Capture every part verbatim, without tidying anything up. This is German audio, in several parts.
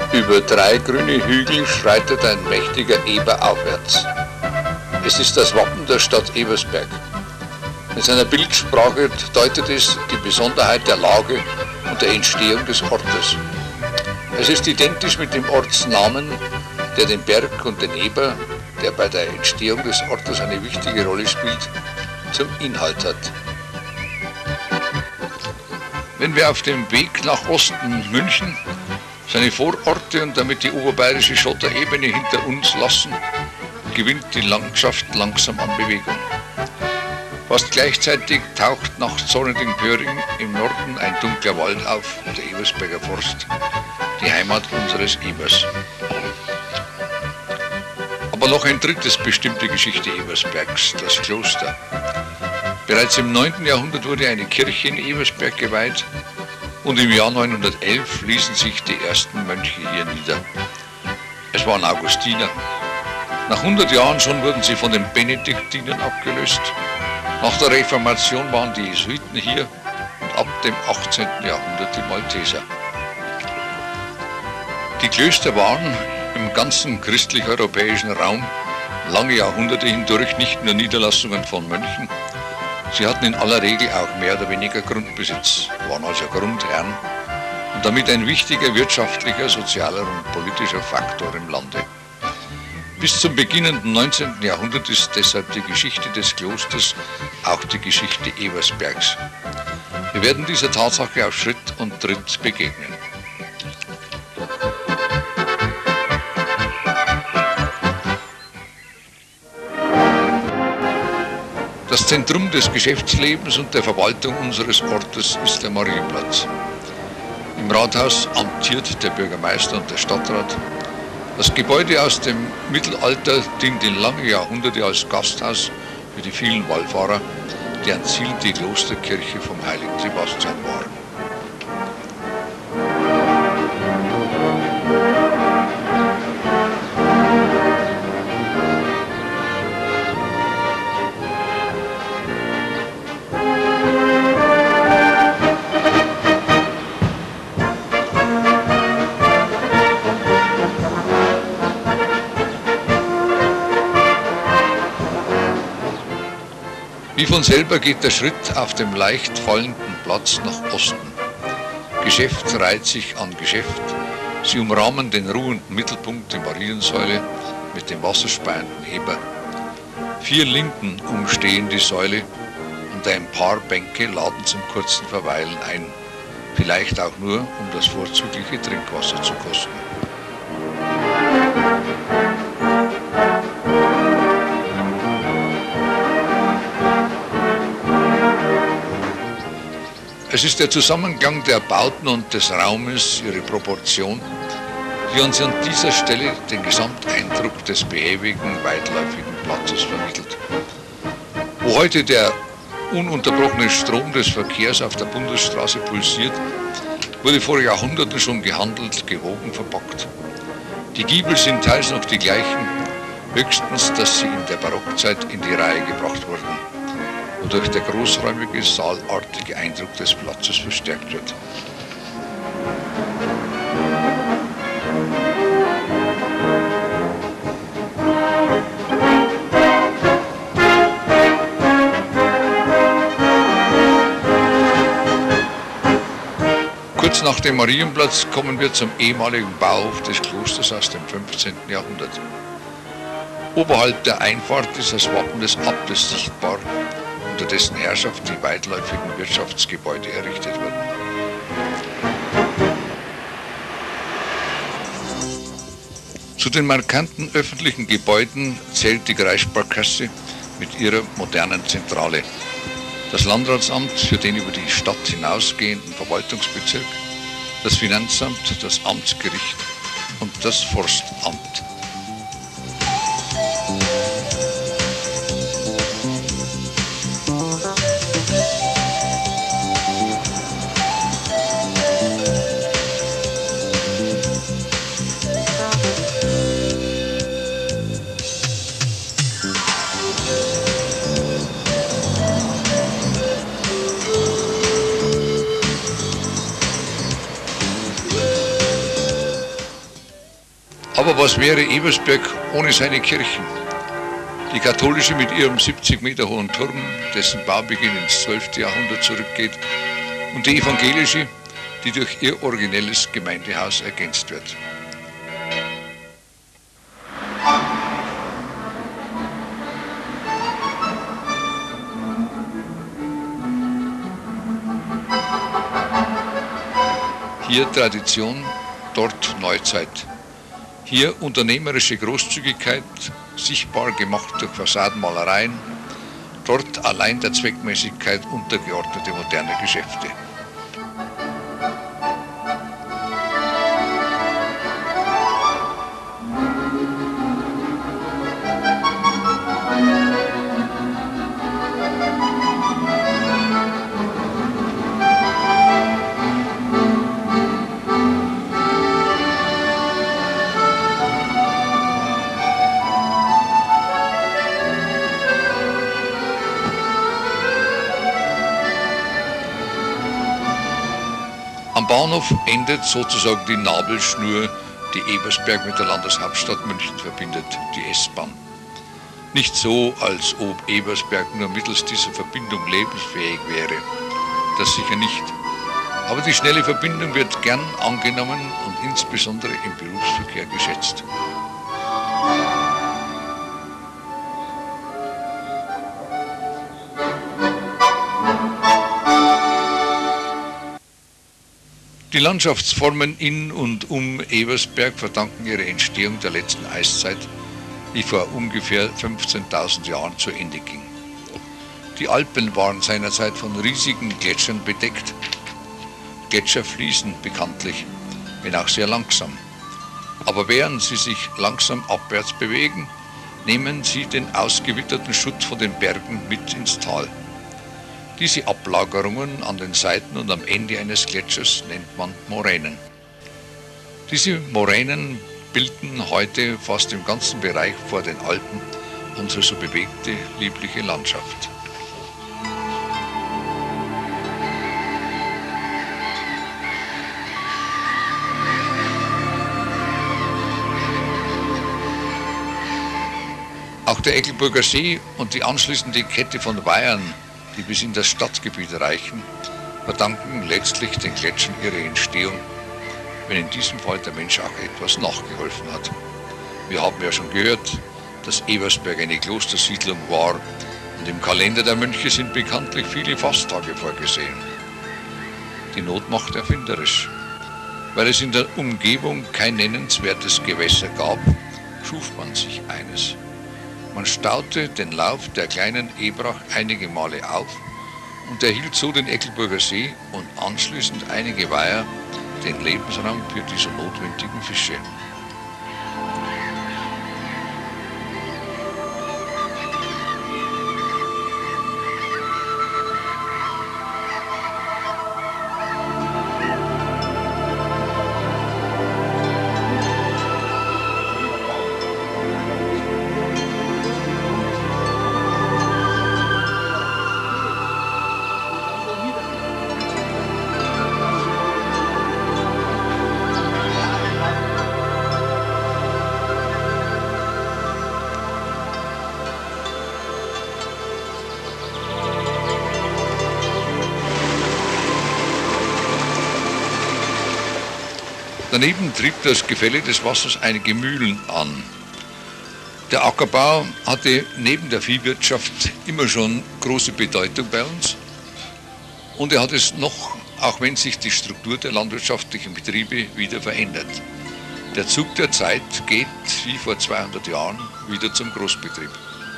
Über drei grüne Hügel schreitet ein mächtiger Eber aufwärts. Es ist das Wappen der Stadt Ebersberg. In seiner Bildsprache deutet es die Besonderheit der Lage und der Entstehung des Ortes. Es ist identisch mit dem Ortsnamen, der den Berg und den Eber, der bei der Entstehung des Ortes eine wichtige Rolle spielt, zum Inhalt hat. Wenn wir auf dem Weg nach Osten München seine Vororte und damit die oberbayerische Schotterebene hinter uns lassen, gewinnt die Landschaft langsam an Bewegung. Fast gleichzeitig taucht nach Zorneding-Pöring im Norden ein dunkler Wald auf, der Ebersberger Forst, die Heimat unseres Ebers. Aber noch ein drittes bestimmt die Geschichte Ebersbergs, das Kloster. Bereits im neunten Jahrhundert wurde eine Kirche in Ebersberg geweiht und im Jahr neunhundertelf ließen sich die ersten Mönche hier nieder. Es waren Augustiner. Nach hundert Jahren schon wurden sie von den Benediktinern abgelöst. Nach der Reformation waren die Jesuiten hier und ab dem achtzehnten Jahrhundert die Malteser. Die Klöster waren im ganzen christlich-europäischen Raum lange Jahrhunderte hindurch nicht nur Niederlassungen von Mönchen, sie hatten in aller Regel auch mehr oder weniger Grundbesitz, waren also Grundherren und damit ein wichtiger wirtschaftlicher, sozialer und politischer Faktor im Lande. Bis zum beginnenden neunzehnten Jahrhundert ist deshalb die Geschichte des Klosters auch die Geschichte Ebersbergs. Wir werden dieser Tatsache auf Schritt und Tritt begegnen. Das Zentrum des Geschäftslebens und der Verwaltung unseres Ortes ist der Marienplatz. Im Rathaus amtiert der Bürgermeister und der Stadtrat. Das Gebäude aus dem Mittelalter dient in lange Jahrhunderte als Gasthaus für die vielen Wallfahrer, deren Ziel die Klosterkirche vom heiligen Sebastian war. Wie von selber geht der Schritt auf dem leicht fallenden Platz nach Osten. Geschäft reiht sich an Geschäft. Sie umrahmen den ruhenden Mittelpunkt, die Mariensäule, mit dem wasserspeienden Eber. Vier Linden umstehen die Säule und ein paar Bänke laden zum kurzen Verweilen ein. Vielleicht auch nur, um das vorzügliche Trinkwasser zu kosten. Es ist der Zusammenklang der Bauten und des Raumes, ihre Proportion, die uns an dieser Stelle den Gesamteindruck des behäbigen, weitläufigen Platzes vermittelt. Wo heute der ununterbrochene Strom des Verkehrs auf der Bundesstraße pulsiert, wurde vor Jahrhunderten schon gehandelt, gewogen, verpackt. Die Giebel sind teils noch die gleichen, höchstens, dass sie in der Barockzeit in die Reihe gebracht wurden, wodurch der großräumige, saalartige Eindruck des Platzes verstärkt wird. Kurz nach dem Marienplatz kommen wir zum ehemaligen Bauhof des Klosters aus dem fünfzehnten Jahrhundert. Oberhalb der Einfahrt ist das Wappen des Abtes sichtbar, unter dessen Herrschaft die weitläufigen Wirtschaftsgebäude errichtet wurden. Zu den markanten öffentlichen Gebäuden zählt die Kreissparkasse mit ihrer modernen Zentrale, das Landratsamt für den über die Stadt hinausgehenden Verwaltungsbezirk, das Finanzamt, das Amtsgericht und das Forstamt. Aber was wäre Ebersberg ohne seine Kirchen? Die katholische mit ihrem siebzig Meter hohen Turm, dessen Baubeginn ins zwölfte Jahrhundert zurückgeht, und die evangelische, die durch ihr originelles Gemeindehaus ergänzt wird. Hier Tradition, dort Neuzeit. Hier unternehmerische Großzügigkeit, sichtbar gemacht durch Fassadenmalereien, dort allein der Zweckmäßigkeit untergeordnete moderne Geschäfte. Am Bahnhof endet sozusagen die Nabelschnur, die Ebersberg mit der Landeshauptstadt München verbindet, die S-Bahn. Nicht so, als ob Ebersberg nur mittels dieser Verbindung lebensfähig wäre. Das sicher nicht. Aber die schnelle Verbindung wird gern angenommen und insbesondere im Berufsverkehr geschätzt. Die Landschaftsformen in und um Ebersberg verdanken ihre Entstehung der letzten Eiszeit, die vor ungefähr fünfzehntausend Jahren zu Ende ging. Die Alpen waren seinerzeit von riesigen Gletschern bedeckt. Gletscher fließen bekanntlich, wenn auch sehr langsam. Aber während sie sich langsam abwärts bewegen, nehmen sie den ausgewitterten Schutt von den Bergen mit ins Tal. Diese Ablagerungen an den Seiten und am Ende eines Gletschers nennt man Moränen. Diese Moränen bilden heute fast im ganzen Bereich vor den Alpen unsere so bewegte, liebliche Landschaft. Auch der Eggelburger See und die anschließende Kette von Weihern, die bis in das Stadtgebiet reichen, verdanken letztlich den Gletschern ihre Entstehung, wenn in diesem Fall der Mensch auch etwas nachgeholfen hat. Wir haben ja schon gehört, dass Ebersberg eine Klostersiedlung war und im Kalender der Mönche sind bekanntlich viele Fasttage vorgesehen. Die Not macht erfinderisch. Weil es in der Umgebung kein nennenswertes Gewässer gab, schuf man sich eines. Man staute den Lauf der kleinen Ebrach einige Male auf und erhielt so den Eggelburger See und anschließend einige Weiher, den Lebensraum für die so notwendigen Fische. Daneben trieb das Gefälle des Wassers einige Mühlen an. Der Ackerbau hatte neben der Viehwirtschaft immer schon große Bedeutung bei uns und er hat es noch, auch wenn sich die Struktur der landwirtschaftlichen Betriebe wieder verändert. Der Zug der Zeit geht, wie vor zweihundert Jahren, wieder zum Großbetrieb.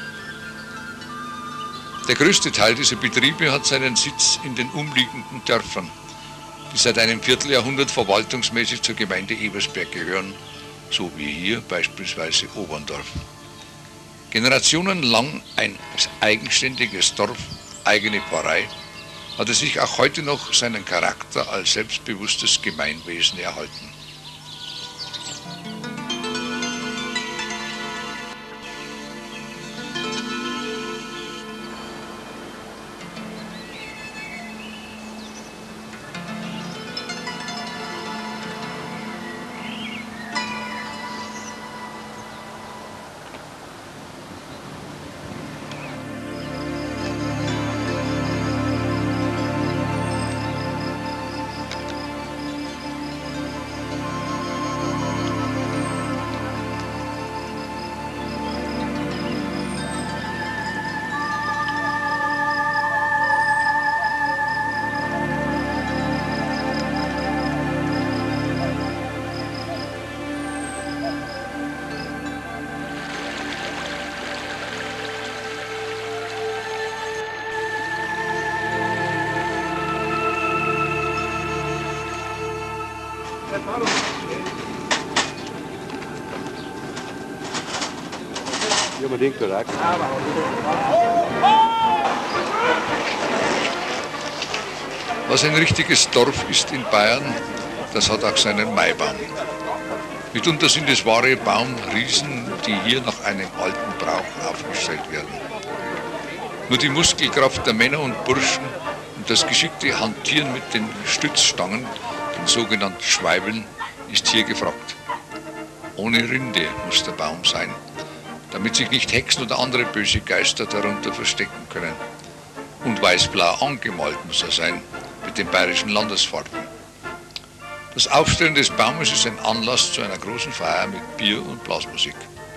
Der größte Teil dieser Betriebe hat seinen Sitz in den umliegenden Dörfern, die seit einem Vierteljahrhundert verwaltungsmäßig zur Gemeinde Ebersberg gehören, so wie hier beispielsweise Oberndorf. Generationenlang ein eigenständiges Dorf, eigene Pfarrei, hatte sich auch heute noch seinen Charakter als selbstbewusstes Gemeinwesen erhalten. Ja, man denkt korrekt. Was ein richtiges Dorf ist in Bayern, das hat auch seinen Maibaum. Mitunter sind es wahre Baumriesen, die hier nach einem alten Brauch aufgestellt werden. Nur die Muskelkraft der Männer und Burschen und das geschickte Hantieren mit den Stützstangen, den sogenannten Schweibeln, ist hier gefragt. Ohne Rinde muss der Baum sein, damit sich nicht Hexen oder andere böse Geister darunter verstecken können. Und weiß-blau angemalt muss er sein, mit den bayerischen Landesfarben. Das Aufstellen des Baumes ist ein Anlass zu einer großen Feier mit Bier und Blasmusik.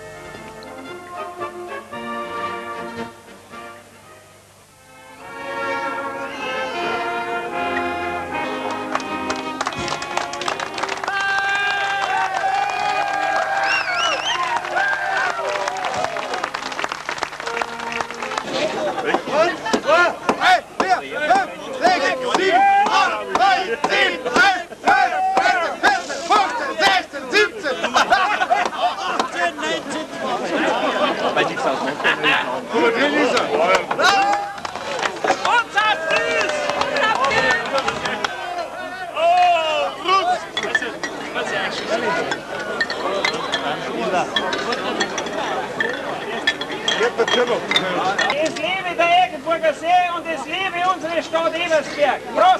Es lebe der Eggenburger See und es lebe unsere Stadt Ebersberg. Prost!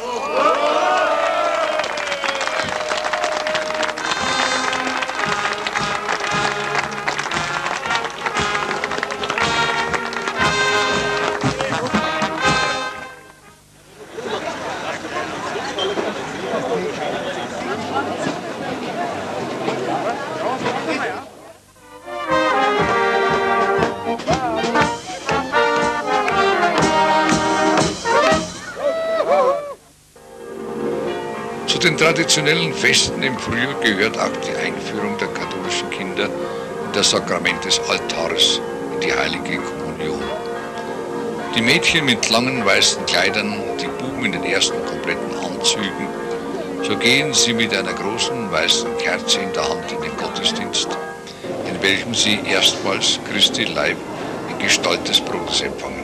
Zu den traditionellen Festen im Frühjahr gehört auch die Einführung der katholischen Kinder in das Sakrament des Altares, in die heilige Kommunion. Die Mädchen mit langen weißen Kleidern, die Buben in den ersten kompletten Anzügen, so gehen sie mit einer großen weißen Kerze in der Hand in den Gottesdienst, in welchem sie erstmals Christi Leib in Gestalt des Brotes empfangen.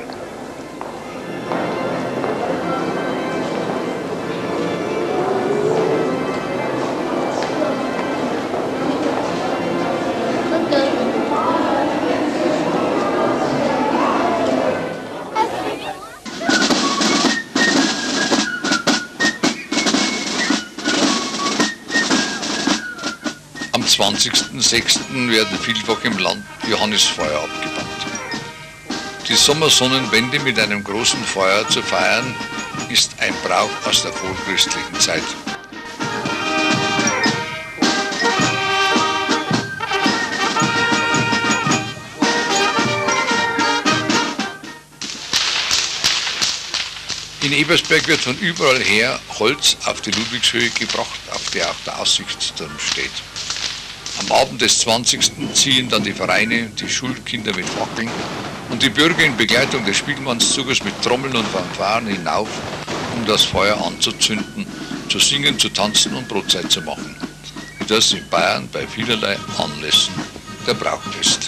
Am zwanzigsten sechsten werden vielfach im Land Johannisfeuer abgebrannt. Die Sommersonnenwende mit einem großen Feuer zu feiern, ist ein Brauch aus der vorchristlichen Zeit. In Ebersberg wird von überall her Holz auf die Ludwigshöhe gebracht, auf der auch der Aussichtsturm steht. Am Abend des zwanzigsten ziehen dann die Vereine, die Schulkinder mit Fackeln und die Bürger in Begleitung des Spielmannszuges mit Trommeln und Fanfaren hinauf, um das Feuer anzuzünden, zu singen, zu tanzen und Brotzeit zu machen, wie das in Bayern bei vielerlei Anlässen der Brauch ist.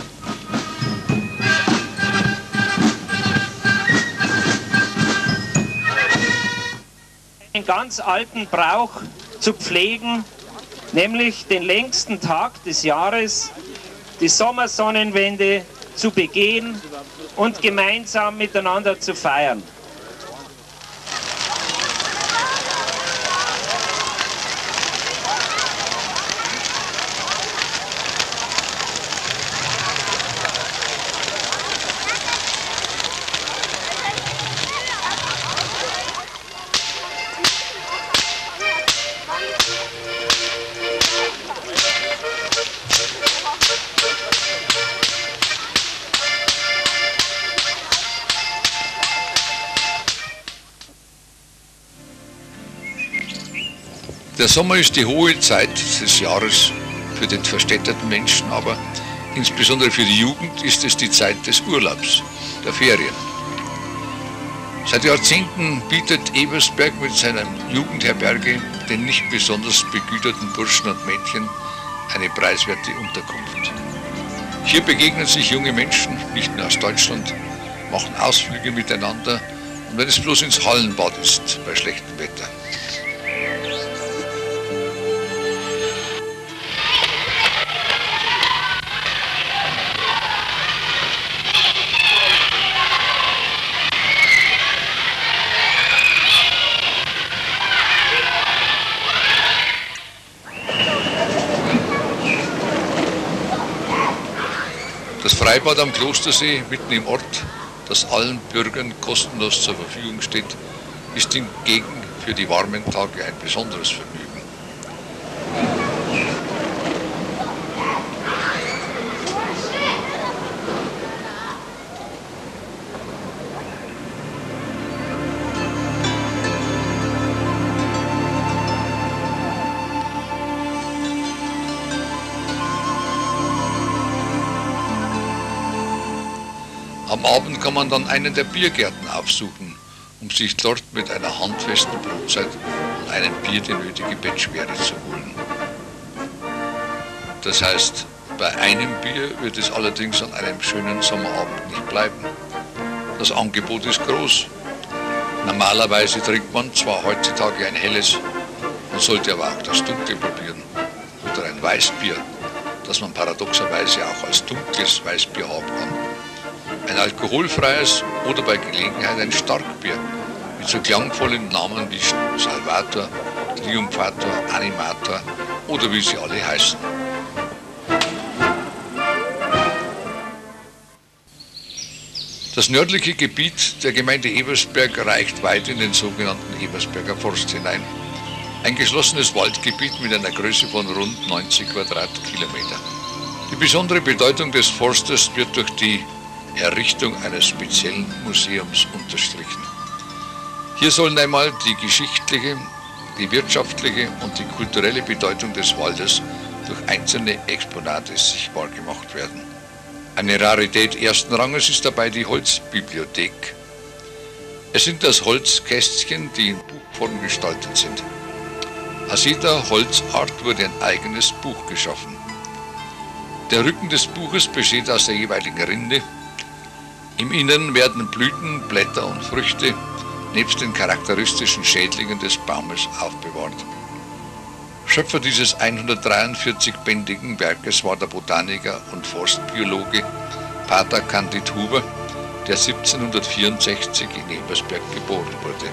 Einen ganz alten Brauch zu pflegen, nämlich den längsten Tag des Jahres, die Sommersonnenwende zu begehen und gemeinsam miteinander zu feiern. Der Sommer ist die hohe Zeit des Jahres für den verstädterten Menschen, aber insbesondere für die Jugend ist es die Zeit des Urlaubs, der Ferien. Seit Jahrzehnten bietet Ebersberg mit seiner Jugendherberge den nicht besonders begüterten Burschen und Mädchen eine preiswerte Unterkunft. Hier begegnen sich junge Menschen, nicht nur aus Deutschland, machen Ausflüge miteinander und wenn es bloß ins Hallenbad ist, bei schlechtem Wetter. Das Freibad am Klostersee, mitten im Ort, das allen Bürgern kostenlos zur Verfügung steht, ist hingegen für die warmen Tage ein besonderes Vergnügen. Am Abend kann man dann einen der Biergärten aufsuchen, um sich dort mit einer handfesten Brotzeit und einem Bier die nötige Bettschwere zu holen. Das heißt, bei einem Bier wird es allerdings an einem schönen Sommerabend nicht bleiben. Das Angebot ist groß. Normalerweise trinkt man zwar heutzutage ein helles, man sollte aber auch das Dunkle probieren oder ein Weißbier, das man paradoxerweise auch als dunkles Weißbier haben kann. Ein alkoholfreies oder bei Gelegenheit ein Starkbier mit so klangvollen Namen wie Salvator, Triumphator, Animator oder wie sie alle heißen. Das nördliche Gebiet der Gemeinde Ebersberg reicht weit in den sogenannten Ebersberger Forst hinein. Ein geschlossenes Waldgebiet mit einer Größe von rund neunzig Quadratkilometer. Die besondere Bedeutung des Forstes wird durch die Errichtung eines speziellen Museums unterstrichen. Hier sollen einmal die geschichtliche, die wirtschaftliche und die kulturelle Bedeutung des Waldes durch einzelne Exponate sichtbar gemacht werden. Eine Rarität ersten Ranges ist dabei die Holzbibliothek. Es sind das Holzkästchen, die in Buchform gestaltet sind. Aus jeder Holzart wurde ein eigenes Buch geschaffen. Der Rücken des Buches besteht aus der jeweiligen Rinde. Im Innern werden Blüten, Blätter und Früchte nebst den charakteristischen Schädlingen des Baumes aufbewahrt. Schöpfer dieses hundertdreiundvierzig-bändigen Werkes war der Botaniker und Forstbiologe Pater Candid Huber, der siebzehnhundertvierundsechzig in Ebersberg geboren wurde.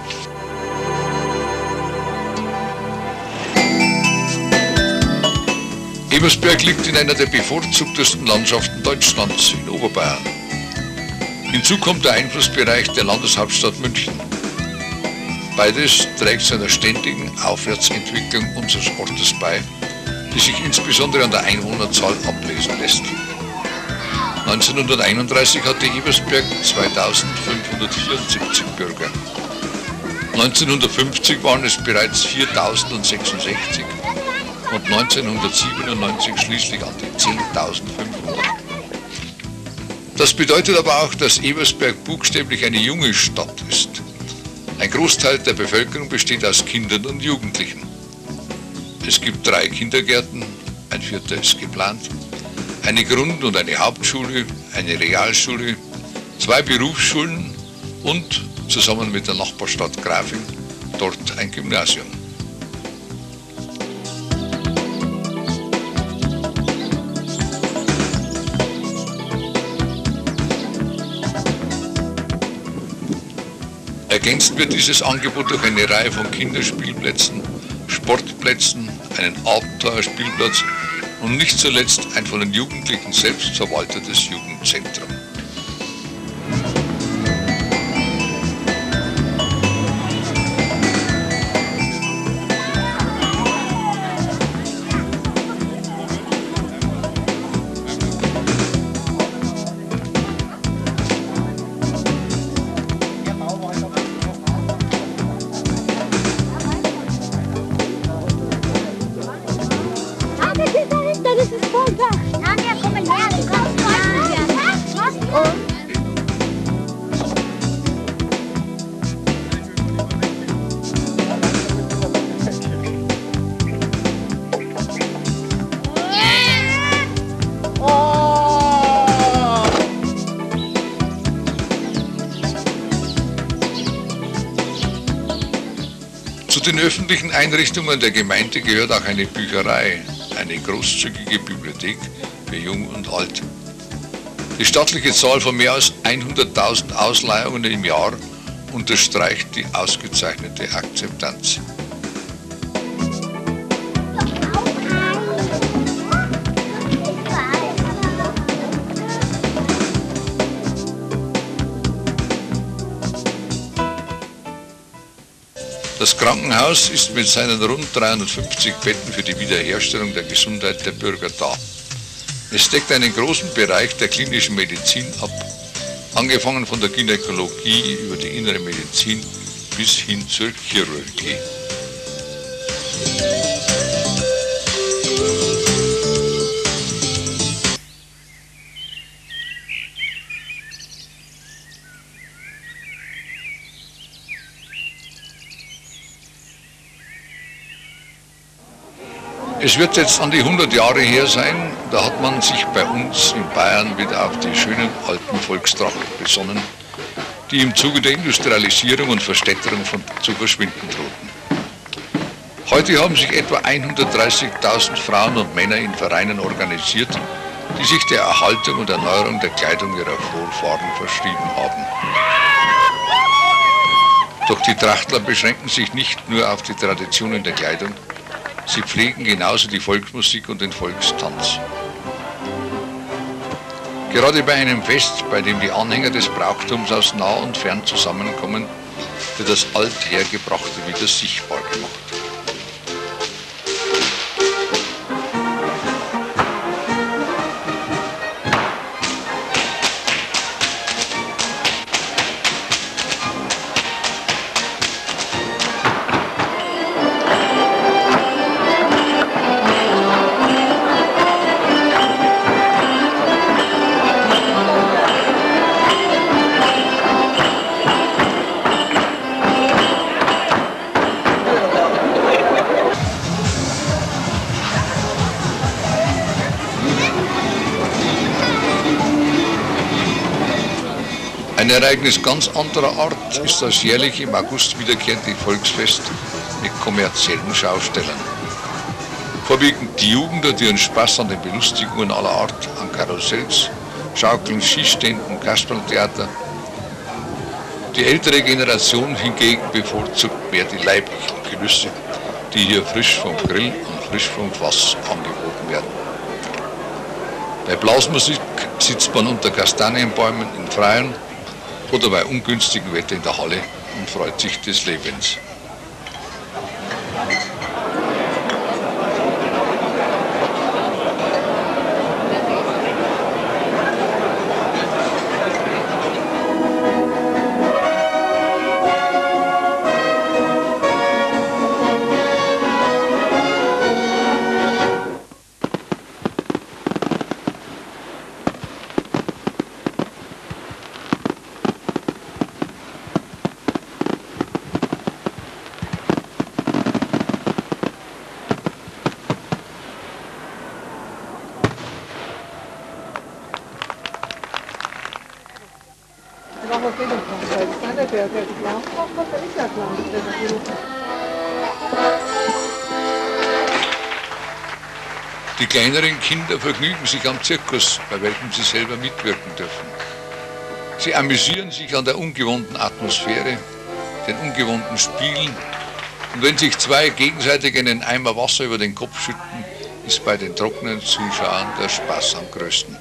Ebersberg liegt in einer der bevorzugtesten Landschaften Deutschlands, in Oberbayern. Hinzu kommt der Einflussbereich der Landeshauptstadt München. Beides trägt zu einer ständigen Aufwärtsentwicklung unseres Ortes bei, die sich insbesondere an der Einwohnerzahl ablesen lässt. neunzehnhunderteinunddreißig hatte Ebersberg zweitausendfünfhundertvierundsiebzig Bürger. neunzehnhundertfünfzig waren es bereits viertausendsechsundsechzig und neunzehnhundertsiebenundneunzig schließlich an die zehntausendfünfhundert. Das bedeutet aber auch, dass Ebersberg buchstäblich eine junge Stadt ist. Ein Großteil der Bevölkerung besteht aus Kindern und Jugendlichen. Es gibt drei Kindergärten, ein vierter ist geplant, eine Grund- und eine Hauptschule, eine Realschule, zwei Berufsschulen und, zusammen mit der Nachbarstadt Grafing, dort ein Gymnasium. Ergänzt wird dieses Angebot durch eine Reihe von Kinderspielplätzen, Sportplätzen, einen Abenteuerspielplatz und nicht zuletzt ein von den Jugendlichen selbst verwaltetes Jugendzentrum. Das ist voll geil. Ja, komm mal her. den öffentlichen Einrichtungen der Gemeinde gehört auch eine Bücherei, eine großzügige Bibliothek für Jung und Alt. Die stattliche Zahl von mehr als hunderttausend Ausleihungen im Jahr unterstreicht die ausgezeichnete Akzeptanz. Das Krankenhaus ist mit seinen rund dreihundertfünfzig Betten für die Wiederherstellung der Gesundheit der Bürger da. Es deckt einen großen Bereich der klinischen Medizin ab, angefangen von der Gynäkologie über die innere Medizin bis hin zur Chirurgie. Es wird jetzt an die hundert Jahre her sein, da hat man sich bei uns in Bayern wieder auf die schönen alten Volkstrachten besonnen, die im Zuge der Industrialisierung und Verstädterung von, zu verschwinden drohten. Heute haben sich etwa hundertdreißigtausend Frauen und Männer in Vereinen organisiert, die sich der Erhaltung und Erneuerung der Kleidung ihrer Vorfahren verschrieben haben. Doch die Trachtler beschränken sich nicht nur auf die Traditionen der Kleidung, sie pflegen genauso die Volksmusik und den Volkstanz. Gerade bei einem Fest, bei dem die Anhänger des Brauchtums aus nah und fern zusammenkommen, wird das Althergebrachte wieder sichtbar gemacht. Ein Ereignis ganz anderer Art ist das jährlich im August wiederkehrende Volksfest mit kommerziellen Schaustellern. Vorwiegend die Jugend hat ihren Spaß an den Belustigungen aller Art, an Karussells, Schaukeln, Skiständen, Kasperltheater. Die ältere Generation hingegen bevorzugt mehr die leiblichen Genüsse, die hier frisch vom Grill und frisch vom Fass angeboten werden. Bei Blasmusik sitzt man unter Kastanienbäumen im Freien oder bei ungünstigem Wetter in der Halle und freut sich des Lebens. Die kleineren Kinder vergnügen sich am Zirkus, bei welchem sie selber mitwirken dürfen. Sie amüsieren sich an der ungewohnten Atmosphäre, den ungewohnten Spielen, und wenn sich zwei gegenseitig einen Eimer Wasser über den Kopf schütten, ist bei den trockenen Zuschauern der Spaß am größten.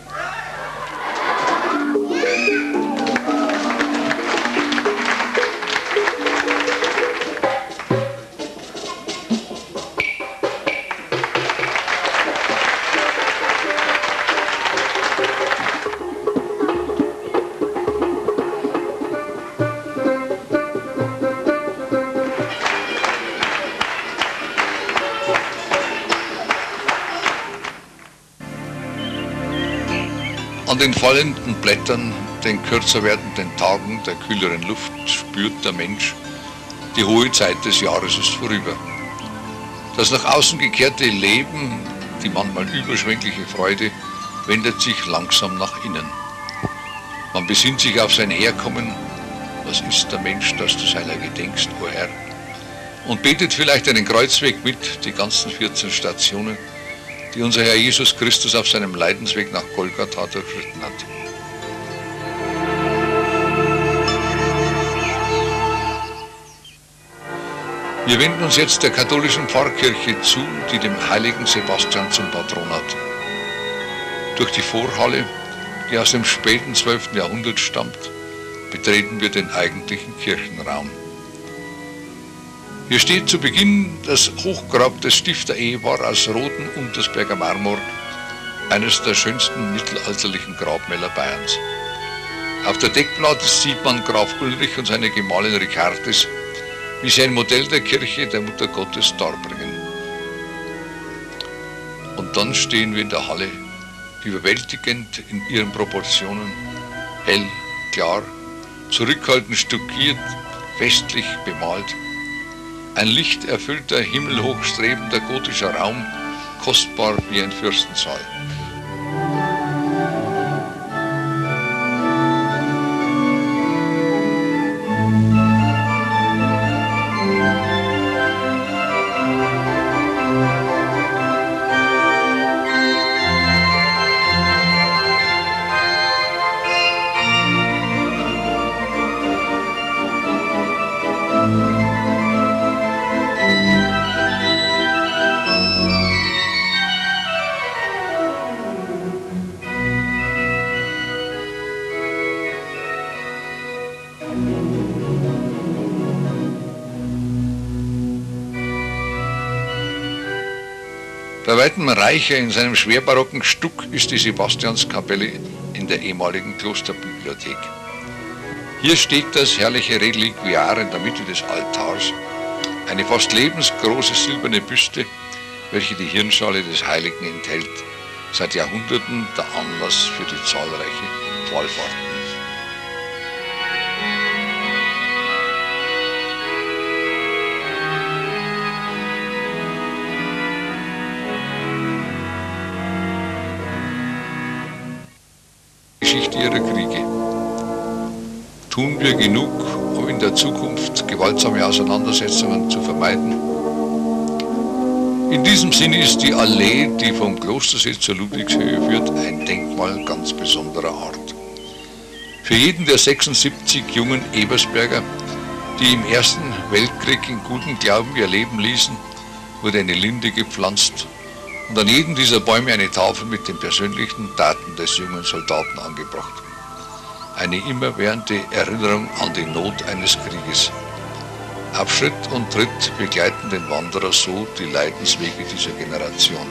An den fallenden Blättern, den kürzer werdenden Tagen, der kühleren Luft spürt der Mensch, die hohe Zeit des Jahres ist vorüber. Das nach außen gekehrte Leben, die manchmal überschwängliche Freude, wendet sich langsam nach innen. Man besinnt sich auf sein Herkommen. Was ist der Mensch, dass du seiner gedenkst, o Herr? und betet vielleicht einen Kreuzweg mit, die ganzen vierzehn Stationen, die unser Herr Jesus Christus auf seinem Leidensweg nach Golgatha durchschritten hat. Wir wenden uns jetzt der katholischen Pfarrkirche zu, die dem heiligen Sebastian zum Patron hat. Durch die Vorhalle, die aus dem späten zwölften Jahrhundert stammt, betreten wir den eigentlichen Kirchenraum. Hier steht zu Beginn das Hochgrab des Stifter-Ehepaar aus rotem Untersberger Marmor, eines der schönsten mittelalterlichen Grabmäler Bayerns. Auf der Deckplatte sieht man Graf Ulrich und seine Gemahlin Richardis, wie sie ein Modell der Kirche der Mutter Gottes darbringen. Und dann stehen wir in der Halle, überwältigend in ihren Proportionen, hell, klar, zurückhaltend stuckiert, festlich bemalt. Ein lichterfüllter, himmelhochstrebender gotischer Raum, kostbar wie ein Fürstensaal. Bei weitem reicher in seinem schwerbarocken Stuck ist die Sebastianskapelle in der ehemaligen Klosterbibliothek. Hier steht das herrliche Reliquiar in der Mitte des Altars, eine fast lebensgroße silberne Büste, welche die Hirnschale des Heiligen enthält, seit Jahrhunderten der Anlass für die zahlreichen Wallfahrten. Geschichte ihrer Kriege. Tun wir genug, um in der Zukunft gewaltsame Auseinandersetzungen zu vermeiden? In diesem Sinne ist die Allee, die vom Klostersee zur Ludwigshöhe führt, ein Denkmal ganz besonderer Art. Für jeden der sechsundsiebzig jungen Ebersberger, die im Ersten Weltkrieg in gutem Glauben ihr Leben ließen, wurde eine Linde gepflanzt und an jedem dieser Bäume eine Tafel mit den persönlichen Daten des jungen Soldaten angebracht. Eine immerwährende Erinnerung an die Not eines Krieges. Auf Schritt und Tritt begleiten den Wanderer so die Leidenswege dieser Generation.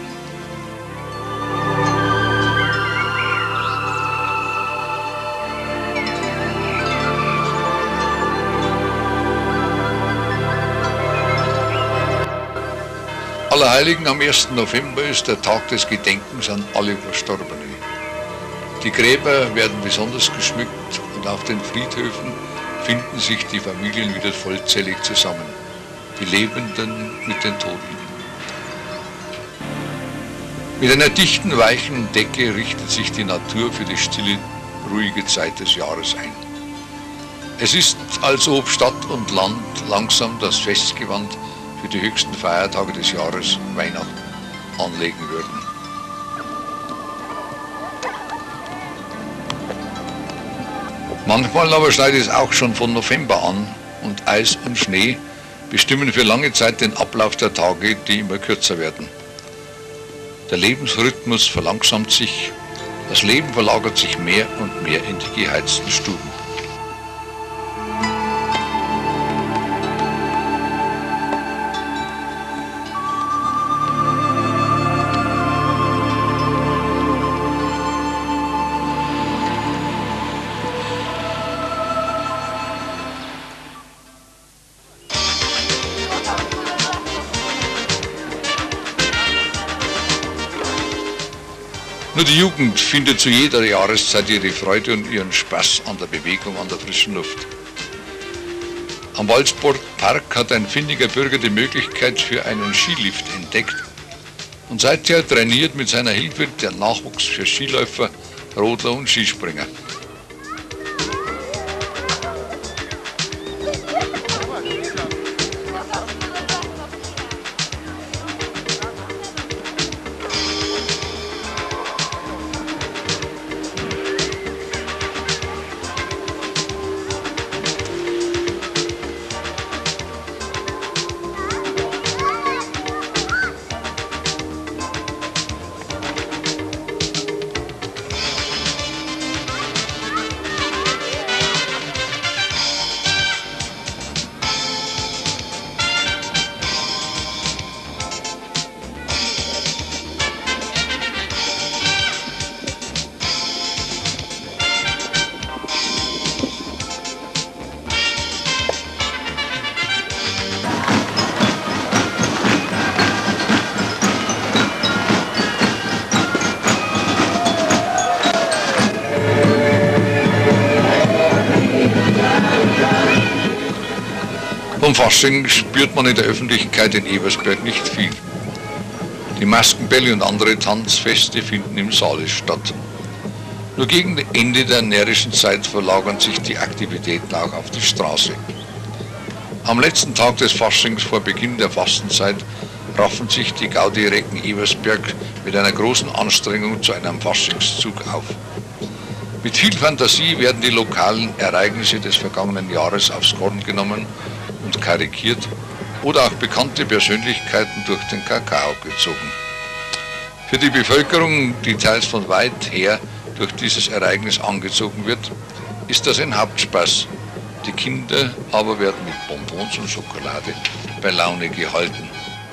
Allerheiligen am ersten November ist der Tag des Gedenkens an alle Verstorbenen. Die Gräber werden besonders geschmückt und auf den Friedhöfen finden sich die Familien wieder vollzählig zusammen, die Lebenden mit den Toten. Mit einer dichten, weichen Decke richtet sich die Natur für die stille, ruhige Zeit des Jahres ein. Es ist, als ob Stadt und Land langsam das Festgewand für die höchsten Feiertage des Jahres, Weihnachten, anlegen würden. Manchmal aber schneit es auch schon von November an und Eis und Schnee bestimmen für lange Zeit den Ablauf der Tage, die immer kürzer werden. Der Lebensrhythmus verlangsamt sich, das Leben verlagert sich mehr und mehr in die geheizten Stuben. Nur die Jugend findet zu jeder Jahreszeit ihre Freude und ihren Spaß an der Bewegung an der frischen Luft. Am Waldsportpark hat ein findiger Bürger die Möglichkeit für einen Skilift entdeckt und seither trainiert mit seiner Hilfe der Nachwuchs für Skiläufer, Rodler und Skispringer. Vom Fasching spürt man in der Öffentlichkeit in Ebersberg nicht viel. Die Maskenbälle und andere Tanzfeste finden im Saale statt. Nur gegen Ende der närrischen Zeit verlagern sich die Aktivitäten auch auf die Straße. Am letzten Tag des Faschings vor Beginn der Fastenzeit raffen sich die Gaudi-Recken Ebersberg mit einer großen Anstrengung zu einem Faschingszug auf. Mit viel Fantasie werden die lokalen Ereignisse des vergangenen Jahres aufs Korn genommen und karikiert oder auch bekannte Persönlichkeiten durch den Kakao gezogen. Für die Bevölkerung, die teils von weit her durch dieses Ereignis angezogen wird, ist das ein Hauptspaß. Die Kinder aber werden mit Bonbons und Schokolade bei Laune gehalten.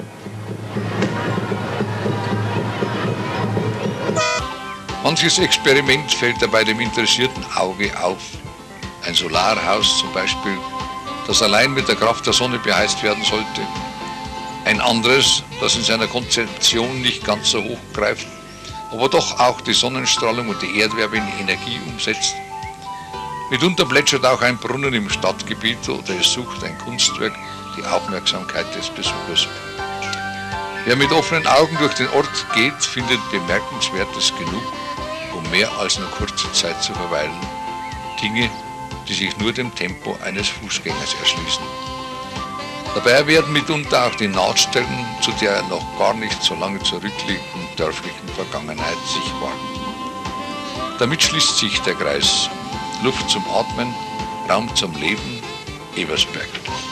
Manches Experiment fällt dabei dem interessierten Auge auf. Ein Solarhaus zum Beispiel, das allein mit der Kraft der Sonne beheizt werden sollte. Ein anderes, das in seiner Konzeption nicht ganz so hoch greift, aber doch auch die Sonnenstrahlung und die Erdwärme in Energie umsetzt. Mitunter plätschert auch ein Brunnen im Stadtgebiet oder es sucht ein Kunstwerk die Aufmerksamkeit des Besuchers. Wer mit offenen Augen durch den Ort geht, findet Bemerkenswertes genug, um mehr als nur kurze Zeit zu verweilen. Dinge, die sich nur dem Tempo eines Fußgängers erschließen. Dabei werden mitunter auch die Nahtstellen zu der noch gar nicht so lange zurückliegenden dörflichen Vergangenheit sichtbar. Damit schließt sich der Kreis. Luft zum Atmen, Raum zum Leben, Ebersberg.